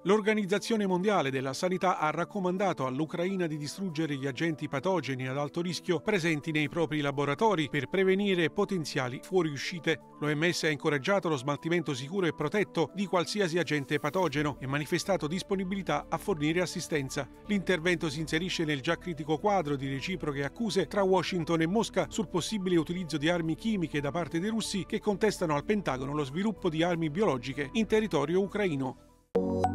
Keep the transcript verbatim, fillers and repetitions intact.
L'Organizzazione Mondiale della Sanità ha raccomandato all'Ucraina di distruggere gli agenti patogeni ad alto rischio presenti nei propri laboratori per prevenire potenziali fuoriuscite. L'O M S ha incoraggiato lo smaltimento sicuro e protetto di qualsiasi agente patogeno e manifestato disponibilità a fornire assistenza. L'intervento si inserisce nel già critico quadro di reciproche accuse tra Washington e Mosca sul possibile utilizzo di armi chimiche da parte dei russi che contestano al Pentagono lo sviluppo di armi biologiche in territorio ucraino.